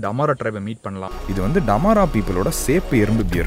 Damara ட்ரைபை meet பண்ணலாம். இது வந்து டமாரா பீப்புளோட சேப்பு எறும்பு பியர்.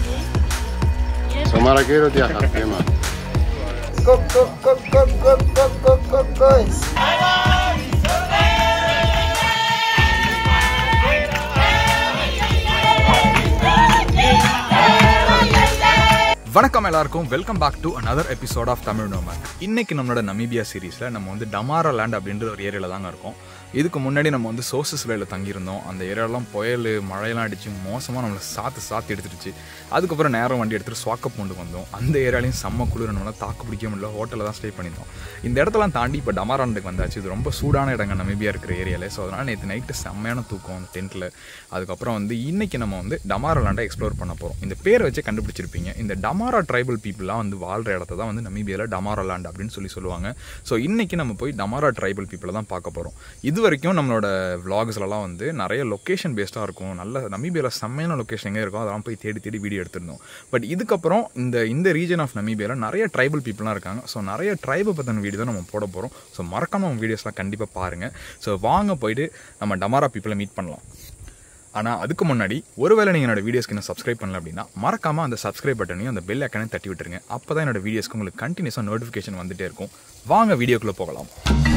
வணக்கம் எல்லாருக்கும், welcome back to another episode of Tamil nomad. இன்னைக்கு நம்மளோட நமீபியா சீரீஸில் நம்ம வந்து டமாரா லேண்ட் அப்படின்ற ஒரு ஏரியாவில் தாங்க இருக்கோம். இதுக்கு முன்னாடி நம்ம வந்து சோர்சஸ் வேலையில் தங்கியிருந்தோம். அந்த ஏரியாலாம் புயல் மழையெல்லாம் அடித்து மோசமாக நம்மளை சாத்து எடுத்துருச்சு. அதுக்கப்புறம் நேரம் வண்டி எடுத்துகிட்டு ஸ்வாக்கப்பூண்டுக்கு வந்தோம். அந்த ஏரியாலையும் செம்ம குளிர், நம்மளால் தாக்கு பிடிக்க முடியல. ஹோட்டலில் தான் ஸ்டே பண்ணியிருந்தோம். இந்த இடத்தெல்லாம் தாண்டி இப்போ டமாராண்டுக்கு வந்தாச்சு. இது ரொம்ப சூடான இடங்க நமீபியா இருக்கிற ஏரியாவில். ஸோ அதனால் நேற்று நைட்டு செம்மையான தூக்கம் அந்த டென்ட்டில். அதுக்கப்புறம் வந்து இன்றைக்கி நம்ம வந்து டமாரா லேண்டை எக்ஸ்ப்ளோர் பண்ண போகிறோம். இந்த பேரை வச்சு கண்டுபிடிச்சிருப்பீங்க. இந்த டமாரா ட்ரைபல் பீப்புளாக வந்து வாழ்கிற இடத்த தான் வந்து நமீபியாவில் டமாரா லேண்ட் அப்படின்னு சொல்லுவாங்க. ஸோ இன்றைக்கி நம்ம போய் டமாரா ட்ரைபல் பீப்புளை தான் பார்க்க போகிறோம். இது வரைக்கும் நம்மளோட விளாக்ஸ்லாம் வந்து நிறைய லொக்கேஷன் பேஸ்டாக இருக்கும். நல்ல நமீபியாவில் செம்மையான லொக்கேஷன் எங்கே இருக்கும் அதெல்லாம் போய் தேடி வீடியோ எடுத்திருந்தோம். பட் இதுக்கப்புறம் இந்த ரீஜன் ஆஃப் நமீபியாவில் நிறைய ட்ரைபல் பீப்புளாக இருக்காங்க. ஸோ நிறைய ட்ரைபை பற்றின வீடியோ தான் நம்ம போட போகிறோம். ஸோ மறக்காமல் நம்ம வீடியோஸ்லாம் கண்டிப்பாக பாருங்கள். ஸோ வாங்க போயிட்டு நம்ம டமாரா பீப்புளை மீட் பண்ணலாம். ஆனால் அதுக்கு முன்னாடி ஒருவேளை நீங்கள் என்னோட வீடியோஸ்க்கு இன்னும் சப்ஸ்கிரைப் பண்ணல அப்படின்னா மறக்காமல் அந்த சப்ஸ்கிரைப் பட்டனையும் அந்த பெல் ஐக்கானையும் தட்டி விட்டுருங்க. அப்போ தான் என்னோட வீடியோஸ்க்கு உங்களுக்கு கண்டினியூஸாக நோட்டிஃபிகேஷன் வந்துகிட்டே இருக்கும். வாங்க வீடியோக்குள்ளே போகலாம்.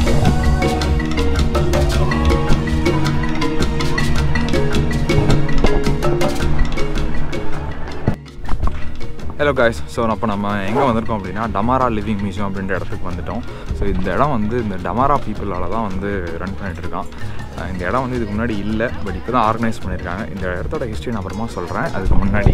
ஹலோ காய்ஸ், ஸோ அப்போ நம்ம எங்கே வந்திருக்கோம் அப்படின்னா டமாரா லிவிங் மியூசியம் அப்படின்ற இடத்துக்கு வந்துவிட்டோம். ஸோ இந்த இடம் வந்து இந்த டமாரா பீப்புளால் தான் வந்து ரன் பண்ணிகிட்ருக்கான். இந்த இடம் வந்து இதுக்கு முன்னாடி இல்லை, பட் இப்போ தான் ஆர்கனைஸ் பண்ணியிருக்காங்க. இந்த இடத்தோட ஹிஸ்ட்ரி நான் அப்புறமா சொல்கிறேன். அதுக்கு முன்னாடி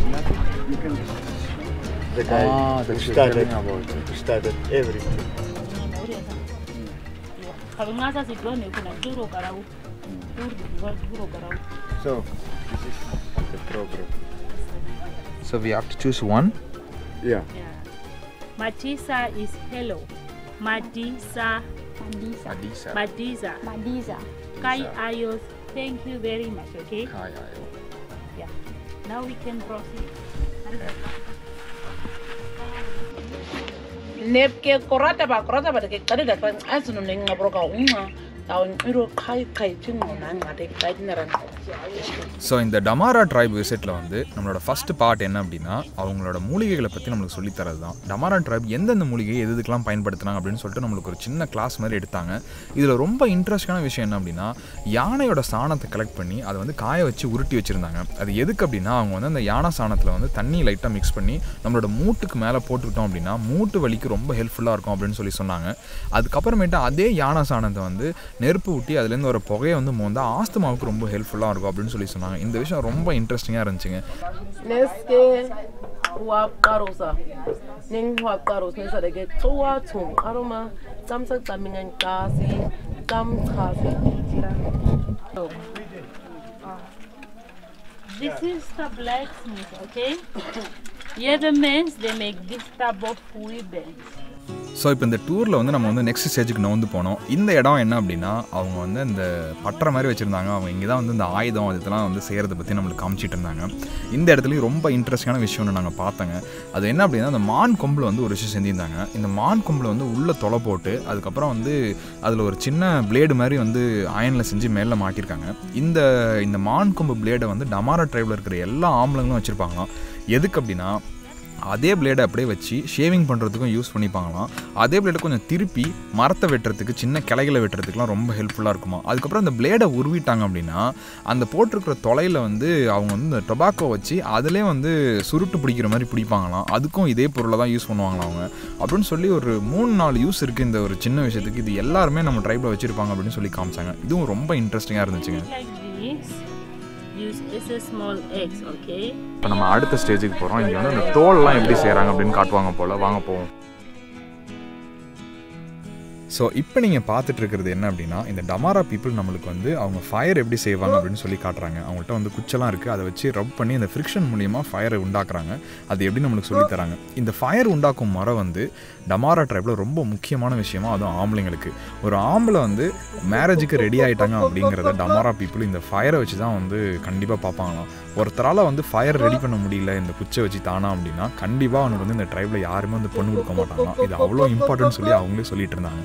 So we have to choose one. Yeah. Matisa is hello. Madisa. Kai ayos. Thank you very much. Okay. Kai ayos. Yeah. Now we can proceed. Nepke korata ba de kare da pan asunu nenga broka unga taun iro kai chingo nanga de kaidnaran. So இந்த Damara try விசிட்டில் வந்து நம்மளோட first part என்ன அப்படின்னா அவங்களோட மூலிகைகளை பற்றி நம்மளுக்கு சொல்லித்தரது தான். டமாரா ட்ரைப் எந்தெந்த மூலிகையை எதுக்கெல்லாம் பயன்படுத்துனாங்க அப்படின்னு சொல்லிட்டு நம்மளுக்கு ஒரு சின்ன கிளாஸ் மாதிரி எடுத்தாங்க. இதில் ரொம்ப இன்ட்ரெஸ்டான விஷயம் என்ன அப்படின்னா யானையோட சாணத்தை கலெக்ட் பண்ணி அதை வந்து காய வச்சு உருட்டி வச்சுருந்தாங்க. அது எதுக்கு அப்படின்னா அவங்க வந்து அந்த யானை சாணத்தில் வந்து தண்ணி லைட்டாக மிக்ஸ் பண்ணி நம்மளோட மூட்டுக்கு மேலே போட்டுக்கிட்டோம் அப்படின்னா மூட்டு வலிக்கு ரொம்ப ஹெல்ப்ஃபுல்லாக இருக்கும் அப்படின்னு சொல்லி சொன்னாங்க. அதுக்கப்புறமேட்டு அதே யானை சாணத்தை வந்து நெருப்பு ஊட்டி அதுலேருந்து ஒரு புகையை வந்து மோந்தா ஆஸ்துமாவுக்கு ரொம்ப ஹெல்ப்ஃபுல்லாக இருக்கும் அப்படின்னு சொல்லி சொன்னாங்க. இந்த விஷயம் ரொம்ப இன்ட்ரெஸ்டிங்காக இருந்துச்சுங்க. This is the blacksmith. Okay. Here the men they make this type of weapons. So இப்போ இந்த டூரில் வந்து நம்ம வந்து நெக்ஸ்ட் ஸ்டேஜுக்கு நோந்து போனோம். இந்த இடம் என்ன அப்படின்னா அவங்க வந்து இந்த பட்டறை மாதிரி வச்சுருந்தாங்க. அவங்க இங்கே தான் வந்து இந்த ஆயுதம் இதெல்லாம் வந்து செய்கிறத பற்றி நம்மளுக்கு காமிச்சிட்டு இருந்தாங்க. இந்த இடத்துலையும் ரொம்ப இன்ட்ரெஸ்டிங்கான விஷயம்னு நாங்கள் பார்த்தோங்க. அது என்ன அப்படின்னா அந்த மான் கொம்பில் வந்து ஒரு விஷயம் செஞ்சுருந்தாங்க. இந்த மான் கொம்பில் வந்து உள்ளே தொலை போட்டு அதுக்கப்புறம் வந்து அதில் ஒரு சின்ன பிளேடு மாதிரி வந்து அயனில் செஞ்சு மேலே மாட்டியிருக்காங்க. இந்த மான் கொம்பு பிளேடை வந்து டமாரா ட்ரைபில் இருக்கிற எல்லா ஆம்பளங்களும் வச்சுருப்பாங்களாம். எதுக்கு அப்படின்னா அதே பிளேடை அப்படியே வச்சு ஷேவிங் பண்ணுறதுக்கும் யூஸ் பண்ணிப்பாங்களாம். அதே பிளேடை கொஞ்சம் திருப்பி மரத்தை வெட்டுறதுக்கு சின்ன கிளைகளை வெட்டுறதுக்குலாம் ரொம்ப ஹெல்ப்ஃபுல்லாக இருக்குமா. அதுக்கப்புறம் அந்த பிளேடை உருவிட்டாங்க அப்படின்னா அந்த போட்டிருக்கிற தொலையில் வந்து அவங்க வந்து இந்த டொபாக்கோ வச்சு அதிலே வந்து சுருட்டு பிடிக்கிற மாதிரி பிடிப்பாங்களாம். அதுக்கும் இதே பொருளை தான் யூஸ் பண்ணுவாங்களாம் அவங்க அப்படின்னு சொல்லி ஒரு 3-4 யூஸ் இருக்குது இந்த ஒரு சின்ன விஷயத்துக்கு. இது எல்லாருமே நம்ம ட்ரைபில் வச்சுருப்பாங்க அப்படின்னு சொல்லி காமிச்சாங்க. இதுவும் ரொம்ப இன்ட்ரெஸ்டிங்காக இருந்துச்சுங்க. Use a small eggs, okay? இப்போ நம்ம அடுத்த ஸ்டேஜுக்கு போகிறோம். இங்கே வந்து அந்த தோல்லாம் எப்படி செய்கிறாங்க அப்படின்னு காட்டுவாங்க போல். வாங்க போவோம். ஸோ இப்போ நீங்கள் பார்த்துட்டு இருக்கிறது என்ன அப்படின்னா இந்த டமாரா பீப்புள் நம்மளுக்கு வந்து அவங்க ஃபயர் எப்படி செய்வாங்க அப்படின்னு சொல்லி காட்டுறாங்க. அவங்கள்ட்ட வந்து குச்செல்லாம் இருக்குது. அதை வச்சு ரப் பண்ணி அந்த ஃப்ரிக்ஷன் மூலியமாக ஃபயரை உண்டாக்குறாங்க. அது எப்படி நம்மளுக்கு சொல்லித்தராங்க. இந்த ஃபயர் உண்டாக்கும் மரம் வந்து டமாரா ட்ரைபில் ரொம்ப முக்கியமான விஷயமா, அதுவும் ஆம்பளைங்களுக்கு. ஒரு ஆம்பளை வந்து மேரேஜுக்கு ரெடி ஆகிட்டாங்க அப்படிங்கிறத டமாரா பீப்புள் இந்த ஃபயரை வச்சு தான் வந்து கண்டிப்பாக பார்ப்பாங்களாம். ஒருத்தரால் வந்து ஃபயர் ரெடி பண்ண முடியல இந்த குச்சை வச்சு தானா அப்படின்னா கண்டிப்பாக அவனுக்கு வந்து இந்த ட்ரைபில் யாருமே வந்து பொண்ணு கொடுக்க மாட்டாங்களாம். இது அவ்வளோ இம்பார்ட்டன்ட் சொல்லி அவங்களே சொல்லிட்டு இருந்தாங்க.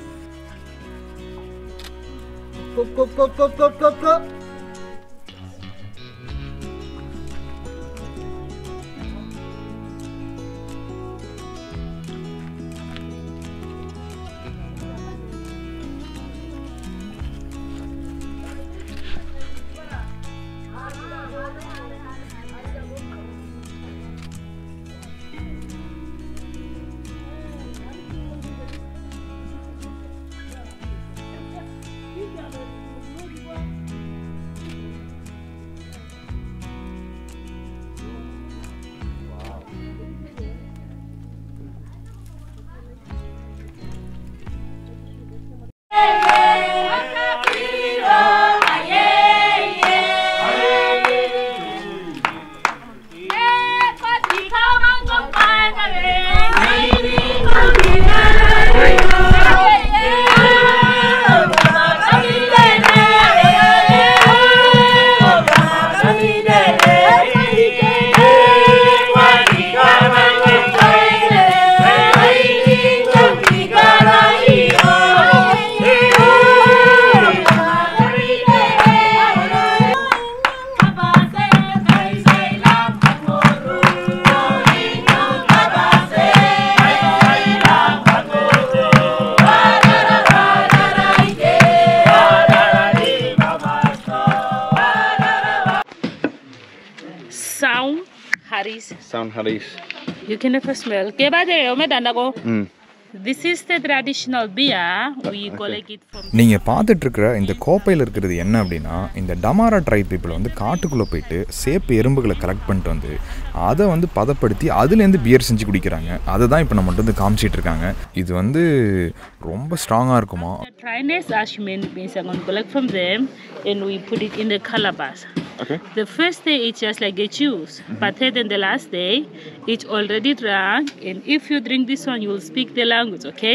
haris. Sound haris. You can never smell. Kebade omedanago. This is the traditional beer. We collect it from. நீங்கள் பார்த்துட்ருக்கிற இந்த கோப்பையில் இருக்கிறது என்ன அப்படின்னா, இந்த டமாரா ட்ரைப் பீப்புள் வந்து காட்டுக்குள்ளே போயிட்டு சேப்பு எறும்புகளை கலெக்ட் பண்ணிட்டு வந்து அதை வந்து பதப்படுத்தி அதுலேருந்து பியர் செஞ்சு குடிக்கிறாங்க. அதை தான் இப்போ நம்ம வந்து காமிச்சிட்டு இருக்காங்க. இது வந்து ரொம்ப ஸ்ட்ராங்காக இருக்குமா. Dryness ashman means I'm going to collect from them and we put it in the calabash. Okay. The first day it's just like a juice, but then the last day it's already drunk, and if you drink this one you will speak the language, okay?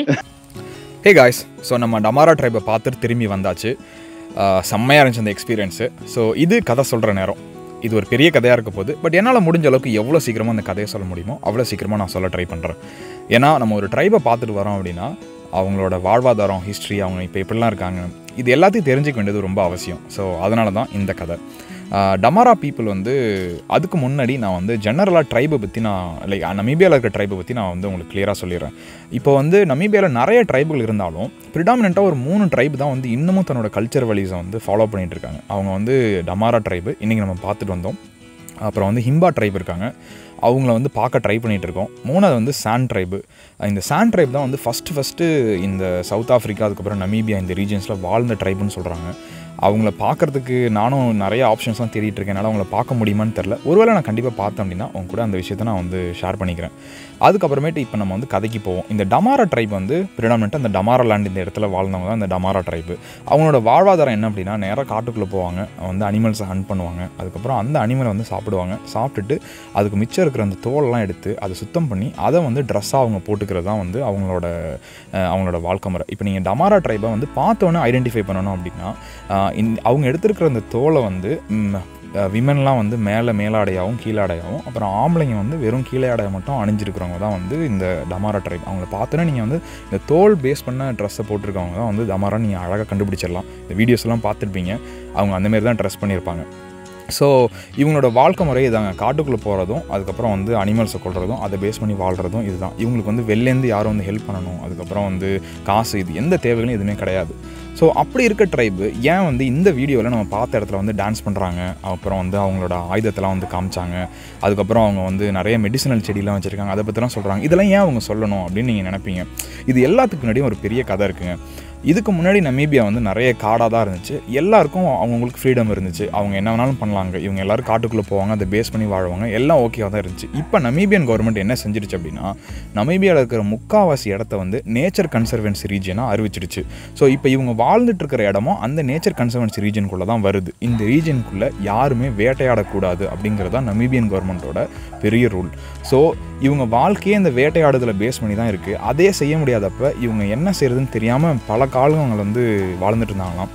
Hey guys, so நம்ம Damara ட்ரைபை பார்த்துட்டு திரும்பி வந்தாச்சு. செம்மையாக இருந்துச்சு அந்த experience. So இது கதை சொல்கிற நேரம். இது ஒரு பெரிய கதையாக இருக்க போகுது. பட் என்னால் முடிஞ்ச அளவுக்கு எவ்வளோ சீக்கிரமாக அந்த கதையை சொல்ல முடியுமோ அவ்வளோ சீக்கிரமாக நான் சொல்ல ட்ரை பண்ணுறேன். ஏன்னா நம்ம ஒரு ட்ரைபை பார்த்துட்டு வரோம் அப்படின்னா அவங்களோட வாழ்வாதாரம், ஹிஸ்ட்ரி, அவங்க இப்போ எப்படிலாம் இருக்காங்க, இது எல்லாத்தையும் தெரிஞ்சுக்க வேண்டியது ரொம்ப அவசியம். ஸோ அதனால தான் இந்த கதை. டமாரா பீப்புள் வந்து அதுக்கு முன்னாடி நான் வந்து ஜெனரலாக ட்ரைபை பற்றி நமீபியாவில் இருக்க ட்ரைபை பற்றி நான் வந்து உங்களுக்கு கிளியராக சொல்லிடுறேன். இப்போ வந்து நமீபியாவில் நிறைய ட்ரைபுகள் இருந்தாலும் ப்ரிடாமினெண்ட்டாக ஒரு 3 ட்ரைபு தான் வந்து இன்னமும் தன்னோட கல்ச்சர் வழிஸை வந்து ஃபாலோ பண்ணிகிட்டு இருக்காங்க. அவங்க வந்து டமாரா ட்ரைபு இன்றைக்கி நம்ம பார்த்துட்டு வந்தோம். அப்புறம் வந்து ஹிம்பா ட்ரைப் இருக்காங்க, அவங்கள வந்து பார்க்க ட்ரை பண்ணிகிட்டு இருக்கோம். 3வது வந்து சாண்ட் ட்ரைபு. இந்த சாண்ட் ட்ரைப் தான் வந்து ஃபஸ்ட்டு இந்த சவுத் ஆஃப்ரிக்கா, அதுக்கப்புறம் நமீபியா இந்த ரீஜன்ஸில் வாழ்ந்த ட்ரைபுன்னு சொல்கிறாங்க. அவங்கள பார்க்குறதுக்கு நானும் நிறைய ஆப்ஷன்ஸ்லாம் தேடிட்டு இருக்கேன். என்னால் அவங்கள பார்க்க முடியுமான்னு தெரில. ஒருவேளை நான் கண்டிப்பாக பார்த்தேன் அப்படின்னா அவங்க கூட அந்த விஷயத்தை நான் வந்து ஷேர் பண்ணிக்கிறேன். அதுக்கப்புறமேட்டு இப்போ நம்ம வந்து கதைக்கு போவோம். இந்த டமாரா ட்ரைப் வந்து ப்ரிடாமினெண்ட்டாக இந்த டமாரா லேண்ட் இந்த இடத்துல வாழ்ந்தவங்க தான் இந்த டமாரா ட்ரைபு. அவங்களோட வாழ்வாதாரம் என்ன அப்படின்னா, நேராக காட்டுக்குள்ளே போவாங்க, வந்து அனிமல்ஸை ஹண்ட் பண்ணுவாங்க. அதுக்கப்புறம் அந்த அனிமலை வந்து சாப்பிடுவாங்க. சாப்பிட்டுட்டு அதுக்கு மிச்சம் இருக்கிற அந்த தோலெல்லாம் எடுத்து அதை சுத்தம் பண்ணி அதை வந்து ட்ரெஸ்ஸாக அவங்க போட்டுக்கிறது தான் வந்து அவங்களோட வாழ்க்கை முறை. இப்போ நீங்கள் டமாரா ட்ரைபை வந்து பார்த்தோன்னே ஐடென்டிஃபை பண்ணணும் அப்படின்னா, அவங்க எடுத்துருக்கிற அந்த தோலை வந்து விமன்லாம் வந்து மேலாடையாகவும் கீழாடையாகவும், அப்புறம் ஆம்பளைங்க வந்து வெறும் கீழாடையை மட்டும் அணிஞ்சிருக்கிறவங்க தான் வந்து இந்த டமாரா ட்ரைப். அவங்கள பார்த்தோன்னா நீங்கள் வந்து இந்த தோல் பேஸ் பண்ண ட்ரெஸ்ஸை போட்டிருக்கவங்க தான் வந்து டமாரா. நீங்கள் அழகாக கண்டுபிடிச்சிடலாம். இந்த வீடியோஸ்லாம் பார்த்துருப்பீங்க, அவங்க அந்தமாரி தான் ட்ரெஸ் பண்ணியிருப்பாங்க. ஸோ இவங்களோட வாழ்க்கை முறை இதாங்க. காட்டுக்குள்ளே போகிறதும், அதுக்கப்புறம் வந்து அனிமல்ஸை கொள்றதும், அதை பேஸ் பண்ணி வாழ்கிறதும் இதுதான். இவங்களுக்கு வந்து வெளிலேருந்து யாரும் வந்து ஹெல்ப் பண்ணணும், அதுக்கப்புறம் வந்து காசு, இது எந்த தேவைகளும் எதுவுமே கிடையாது. ஸோ அப்படி இருக்க ட்ரைபு ஏன் வந்து இந்த வீடியோவில் நம்ம பார்த்த இடத்துல வந்து டான்ஸ் பண்ணுறாங்க, அப்புறம் வந்து அவங்களோட ஆயுதத்தெல்லாம் வந்து காமிச்சாங்க, அதுக்கப்புறம் அவங்க வந்து நிறைய மெடிசினல் செடியெலாம் வச்சுருக்காங்க, அதை பற்றிலாம் சொல்கிறாங்க, இதெல்லாம் ஏன் அவங்க சொல்லணும் அப்படின்னு நீங்கள் நினைப்பீங்க. இது எல்லாத்துக்கு முன்னாடியும் ஒரு பெரிய கதை இருக்குங்க. இதுக்கு முன்னாடி நமீபியா வந்து நிறைய காடாக தான் இருந்துச்சு. எல்லாருக்கும் அவங்களுக்கு ஃப்ரீடம் இருந்துச்சு. அவங்க என்ன வேணாலும் பண்ணலாங்க. இவங்க எல்லோரும் காட்டுக்குள்ளே போவாங்க, அதை பேஸ் பண்ணி வாழ்வாங்க, எல்லாம் ஓகேவாக தான் இருந்துச்சு. இப்போ நமீபியன் கவர்மெண்ட் என்ன செஞ்சிருச்சு அப்படின்னா, நமீபியாவில் இருக்கிற முக்கால்வாசி இடத்த வந்து நேச்சர் கன்சர்வன்சி ரீஜனாக அறிவிச்சிடுச்சு. ஸோ இப்போ இவங்க வாழ்ந்துட்டு இருக்கிற இடமும் அந்த நேச்சர் கன்சர்வன்சி ரீஜனுக்குள்ளே தான் வருது. இந்த ரீஜனுக்குள்ளே யாருமே வேட்டையாடக்கூடாது அப்படிங்கிறது தான் நமீபியன் கவர்மெண்ட்டோட பெரிய ரூல். ஸோ இவங்க வாழ்க்கையே இந்த வேட்டையாடுதலை பேஸ் பண்ணி தான் இருக்குது. அதே செய்ய முடியாதப்போ இவங்க என்ன செய்கிறதுன்னு தெரியாமல் பல காலங்கள் வந்து வாழ்ந்துட்டு இருந்தாங்களாம்.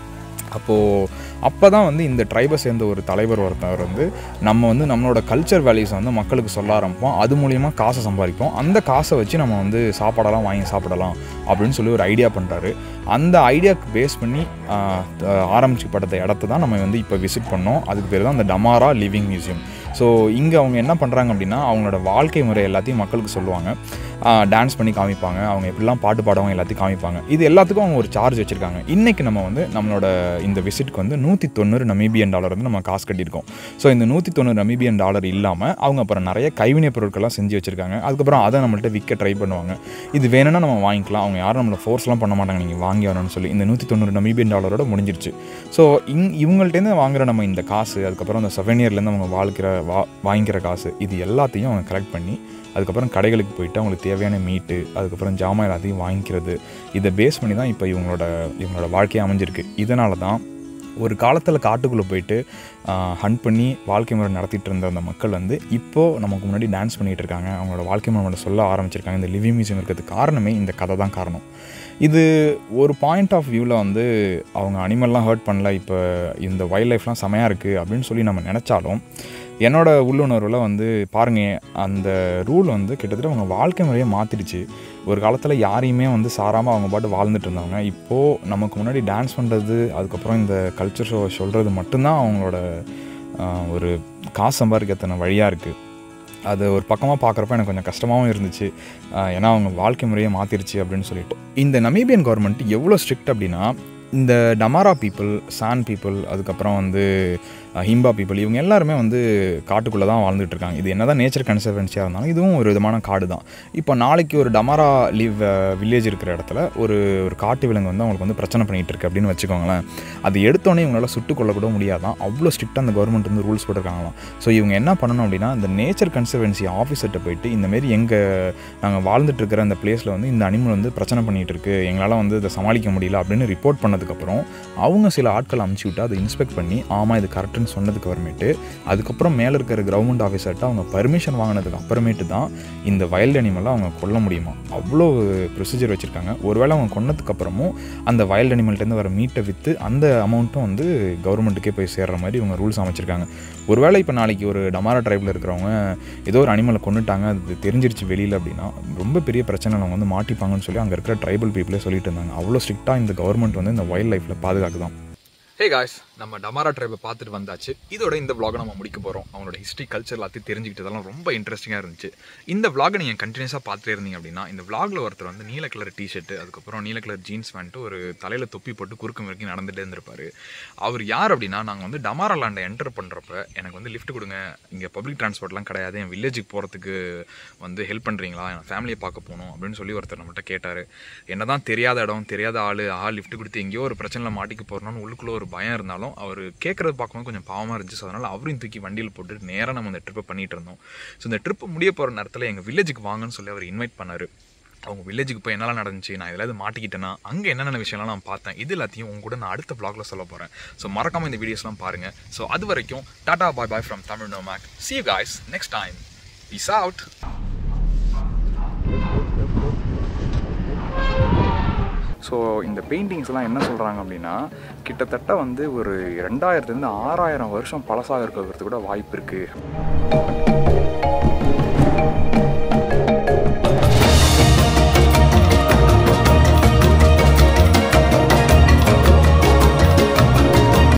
அப்போ தான் வந்து இந்த ட்ரைபை சேர்ந்த ஒரு தலைவர் ஒருத்தவர் வந்து நம்ம வந்து நம்மளோட கல்ச்சர் வேல்யூஸை வந்து மக்களுக்கு சொல்ல ஆரம்பிப்போம், அது மூலிமா காசை சம்பாதிப்போம், அந்த காசை வச்சு நம்ம வந்து சாப்பாடெல்லாம் வாங்கி சாப்பிடலாம் அப்படின்னு சொல்லி ஒரு ஐடியா பண்ணுறாரு. அந்த ஐடியாவுக்கு பேஸ் பண்ணி ஆரம்பிக்கப்பட்ட இடத்த தான் நம்ம வந்து இப்போ விசிட் பண்ணோம். அதுக்கு பேர் தான் இந்த டமாரா லிவிங் மியூசியம். ஸோ இங்கே அவங்க என்ன பண்ணுறாங்க அப்படின்னா, அவங்களோட வாழ்க்கை முறை எல்லாத்தையும் மக்களுக்கு சொல்லுவாங்க, டான்ஸ் பண்ணி காமிப்பாங்க, அவங்க எப்படிலாம் பாட்டு பாடுவாங்க எல்லாத்தையும் காமிப்பாங்க. இது எல்லாத்துக்கும் அவங்க ஒரு சார்ஜ் வச்சுருக்காங்க. இன்றைக்கி நம்ம வந்து நம்மளோட இந்த விசிட்க்கு வந்து $190 நமீபியன் வந்து நம்ம காசு கட்டியிருக்கோம். ஸோ இந்த $190 நமீபியன் இல்லாமல் அவங்க அப்புறம் நிறைய கைவினைப் பொருட்கள்லாம் செஞ்சு வச்சுருக்காங்க. அதுக்கப்புறம் அதை நம்மள்ட்ட விற்க ட்ரை பண்ணுவாங்க. இது வேணும்னா நம்ம வாங்கிக்கலாம், அவங்க யாரும் நம்மளை ஃபோர்ஸ்லாம் பண்ண மாட்டாங்க நீங்கள் வாங்கி வரணும்னு சொல்லி. இந்த $190 நமீபியன் முடிஞ்சிருச்சு. ஸோ இவங்கள்ட்டேருந்து வாங்குகிற நம்ம இந்த காசு, அதுக்கப்புறம் அந்த செவனியர்லேருந்து அவங்க வாங்கிக்கிற காசு, இது எல்லாத்தையும் அவங்க கலெக்ட் பண்ணி அதுக்கப்புறம் கடைகளுக்கு போயிட்டு அவங்களுக்கு தேவையான மீட்டு, அதுக்கப்புறம் ஜாமான் எல்லாத்தையும் வாங்கிக்கிறது, இதை பேஸ் பண்ணி தான் இப்போ இவங்களோட வாழ்க்கையை அமைஞ்சிருக்கு. இதனால தான் ஒரு காலத்தில் காட்டுக்குள்ளே போயிட்டு ஹண்ட் பண்ணி வாழ்க்கை முறை நடத்திட்டு இருந்த அந்த மக்கள் வந்து இப்போது நமக்கு முன்னாடி டான்ஸ் பண்ணிகிட்டு இருக்காங்க, அவங்களோட வாழ்க்கை முறை சொல்ல ஆரம்பிச்சிருக்காங்க. இந்த லிவிங் மியூசியம் இருக்கிறதுக்கு காரணமே இந்த கதை தான் காரணம். இது ஒரு பாயிண்ட் ஆஃப் வியூவில் வந்து அவங்க அனிமல்லாம் ஹர்ட் பண்ணல, இப்போ இந்த வைல்ட் லைஃப்லாம் செமையாக இருக்குது அப்படின்னு சொல்லி நம்ம நினச்சாலும், என்னோட உள்ளுணர்வில் வந்து பாருங்கள், அந்த ரூல் வந்து கிட்டத்தட்ட அவங்க வாழ்க்கை முறையை மாற்றிடுச்சு. ஒரு காலத்தில் யாரையுமே வந்து சாராமல் அவங்க பாட்டு வாழ்ந்துட்டு இருந்தாங்க. இப்போது நமக்கு முன்னாடி டான்ஸ் பண்ணுறது, அதுக்கப்புறம் இந்த கல்ச்சர் ஷோ சொல்கிறது மட்டும்தான் அவங்களோட ஒரு காசு சம்பாதிக்கிறதுன வழியாக இருக்குது. அது ஒரு பக்கமாக பார்க்குறப்ப எனக்கு கொஞ்சம் கஷ்டமாகவும் இருந்துச்சு. ஏன்னா அவங்க வாழ்க்கை முறையை மாற்றிருச்சு அப்படின்னு சொல்லிட்டு. இந்த நமீபியன் கவர்மெண்ட் எவ்வளோ ஸ்ட்ரிக்ட் அப்படின்னா, இந்த டமாரா பீப்புள், சான் பீப்புள், அதுக்கப்புறம் வந்து ஹிம்பா பீப்புள், இவங்க எல்லாருமே வந்து காட்டுக்குள்ளே தான் வாழ்ந்துட்டு இருக்காங்க. இது என்ன தான் நேச்சர் கன்சர்வன்சியாக இருந்தாலும் இதுவும் ஒரு விதமான காடு தான். இப்போ நாளைக்கு ஒரு டமாரா வில்லேஜ் இருக்கிற இடத்துல ஒரு காட்டு விலங்கு வந்து அவங்களுக்கு வந்து பிரச்சனை பண்ணிகிட்டு இருக்கு அப்படின்னு வச்சுக்கோங்களேன். அது எடுத்தோடனே இவங்களால் சுட்டு கொள்ளக்கூட முடியாதான், அவ்வளோ ஸ்ட்ரிக்டாக அந்த கவர்மெண்ட் வந்து ரூல்ஸ் போட்டிருக்காங்களாம். ஸோ இவங்க என்ன பண்ணணும் அப்படின்னா, இந்த நேச்சர் கன்சர்வன்சி ஆஃபீஸர்கிட்ட போயிட்டு இந்தமாரி நாங்கள் வாழ்ந்துட்டு இருக்கிற அந்த பிளேஸில் வந்து இந்த அனிமல் வந்து பிரச்சனை பண்ணிகிட்டு இருக்கு, எங்களால் வந்து இதை சமாளிக்க முடியல அப்படின்னு ரிப்போர்ட் பண்ணதுக்கப்புறம் அவங்க சில ஆட்கள் அமுச்சு விட்டு அதை இன்ஸ்பெக்ட் பண்ணி ஆமாம் இது கரெக்டுன்னு சொன்னதுக்கு அப்புறமேட்டு அதுக்கப்புறம் மேலே இருக்கிற கவர்மெண்ட் ஆஃபீஸர்கிட்ட அவங்க பர்மிஷன் வாங்கினதுக்கு அப்புறமேட்டு தான் இந்த வைல்டு அனிமலை அவங்க கொல்ல முடியுமா. அவ்வளோ ப்ரொசீஜர் வச்சுருக்காங்க. ஒருவேளை அவங்க கொன்னதுக்கப்புறமும் அந்த வைல்டு அனிமல்கிட்டேருந்து வர மீட்டை விற்று அந்த அமௌண்ட்டும் வந்து கவர்மெண்ட்டுக்கே போய் சேர்கிற மாதிரி இவங்க ரூல்ஸ் அமைச்சிருக்காங்க. ஒருவேளை இப்போ நாளைக்கு ஒரு டமாரா ட்ரைபில் இருக்கிறவங்க ஏதோ ஒரு அனிமலை கொண்டுட்டாங்க, அது தெரிஞ்சிருச்சு வெளியில் அப்படின்னா ரொம்ப பெரிய பிரச்சனை அவங்க வந்து மாட்டிப்பாங்கன்னு சொல்லி அங்கே இருக்கிற ட்ரைபல் பீப்புளே சொல்லிட்டு இருந்தாங்க. அவ்வளோ ஸ்ட்ரிக்டாக இந்த கவர்மெண்ட் வந்து இந்த வைல்ட் லைஃப்பில் பாதுகாக்குதான். ஹே காய்ஸ், நம்ம டமாரா ட்ரைபை பார்த்துட்டு வந்தாச்சு. இதோட இந்த vlog நம்ம முடிக்க போகிறோம். அவங்களோட ஹிஸ்ட்ரி, கல்ச்சர் எல்லாத்தையும் தெரிஞ்சுக்கிட்டதெல்லாம் ரொம்ப இன்ட்ரெஸ்டிங்காக இருந்துச்சு. இந்த vlog நீங்கள் கண்டினியூஸாக பார்த்துட்டே இருந்தீங்க அப்படின்னா இந்த vlogல ஒருத்தர் வந்து நீல கலர் டிஷர்ட்டு, அதுக்கப்புறம் நீல கலர் ஜீன்ஸ் வந்துட்டு ஒரு தலையில் தொப்பி போட்டு குறுக்கு முறுக்கி நடந்துகிட்டே இருந்திருப்பார். அவர் யார் அப்படின்னா, நாங்கள் வந்து டமாரா லேண்டை என்டர் பண்ணுறப்ப எனக்கு வந்து லிஃப்ட் கொடுங்க, இங்கே பப்ளிக் டிரான்ஸ்போர்ட்லாம் கிடையாது, என் வில்லேஜுக்கு போகிறதுக்கு வந்து ஹெல்ப் பண்ணுறீங்களா, என் ஃபேமிலியை பார்க்க போகணும் அப்படின்னு சொல்லி ஒருத்தர் நம்மகிட்ட கேட்டார். என்ன தான் தெரியாத இடம், தெரியாத ஆள் லிஃப்ட் கொடுத்து எங்கேயோ ஒரு பிரச்சனையில் மாட்டிக்க போகிறோன்னு உள்ளுக்குள்ளே ஒரு பயம் இருந்தாலும் அவர் கேட்குறது பார்க்கும்போது கொஞ்சம் பாவமாக இருந்துச்சு. ஸோ அதனால் அவரையும் தூக்கி வண்டியில் போட்டு நேராக நம்ம இந்த ட்ரிப்பை பண்ணிகிட்டு இருந்தோம். ஸோ இந்த ட்ரிப்பு முடிய போகிற நேரத்தில் எங்கள் வில்லேஜுக்கு வாங்கன்னு சொல்லி அவர் இன்வைட் பண்ணார். அவங்க வில்லேஜுக்கு போய் என்னெல்லாம் நடந்துச்சு, நான் இதில் மாட்டிக்கிட்டேன்னா அங்கே என்னென்ன விஷயம்லாம் நான் பார்த்தேன், இது எல்லாத்தையும் உங்க கூட நான் அடுத்த vlogல சொல்ல போகிறேன். ஸோ மறக்காமல் இந்த வீடியோஸ்லாம் பாருங்கள். ஸோ அது வரைக்கும் tata bye bye from Tamil nomad. See you guys next time. Peace out. So இந்த பெயிண்டிங்ஸ்லாம் என்ன சொல்கிறாங்க அப்படின்னா, கிட்டத்தட்ட வந்து ஒரு 2000 to 6000 வருஷம் பழசாக இருக்கிறதுக்கு கூட வாய்ப்பு இருக்குது.